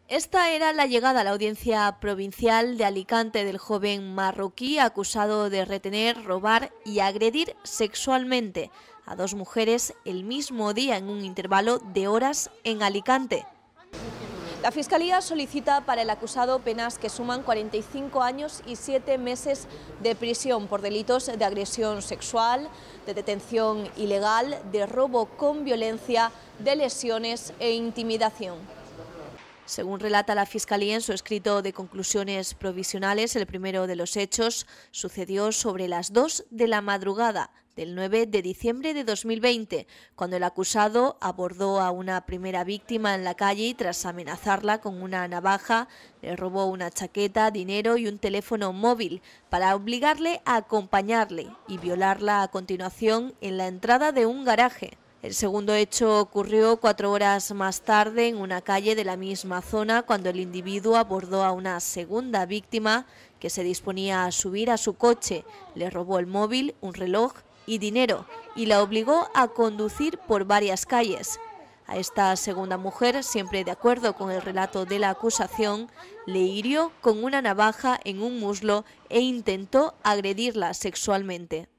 Esta era la llegada a la audiencia provincial de Alicante del joven marroquí acusado de retener, robar y agredir sexualmente a dos mujeres el mismo día en un intervalo de horas en Alicante. La Fiscalía solicita para el acusado penas que suman 45 años y 7 meses de prisión por delitos de agresión sexual, de detención ilegal, de robo con violencia, de lesiones e intimidación. Según relata la Fiscalía en su escrito de conclusiones provisionales, el primero de los hechos sucedió sobre las 2 de la madrugada del 9 de diciembre de 2020, cuando el acusado abordó a una primera víctima en la calle y tras amenazarla con una navaja, le robó una chaqueta, dinero y un teléfono móvil para obligarle a acompañarle y violarla a continuación en la entrada de un garaje. El segundo hecho ocurrió 4 horas más tarde en una calle de la misma zona cuando el individuo abordó a una segunda víctima que se disponía a subir a su coche, le robó el móvil, un reloj y dinero y la obligó a conducir por varias calles. A esta segunda mujer, siempre de acuerdo con el relato de la acusación, le hirió con una navaja en un muslo e intentó agredirla sexualmente.